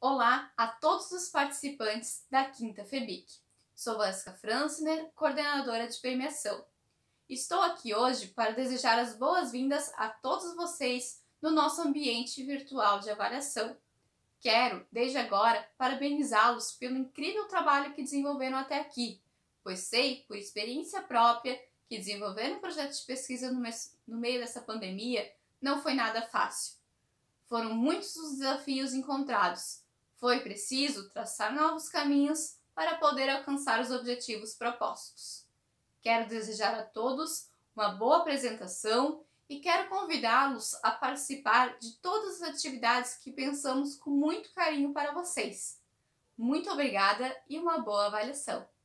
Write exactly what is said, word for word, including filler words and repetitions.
Olá a todos os participantes da quinta FEBIC. Sou Valesca Franzner, coordenadora de premiação. Estou aqui hoje para desejar as boas-vindas a todos vocês no nosso ambiente virtual de avaliação. Quero, desde agora, parabenizá-los pelo incrível trabalho que desenvolveram até aqui, pois sei, por experiência própria, que desenvolver um projeto de pesquisa no meio dessa pandemia não foi nada fácil. Foram muitos os desafios encontrados. Foi preciso traçar novos caminhos para poder alcançar os objetivos propostos. Quero desejar a todos uma boa apresentação e quero convidá-los a participar de todas as atividades que pensamos com muito carinho para vocês. Muito obrigada e uma boa avaliação!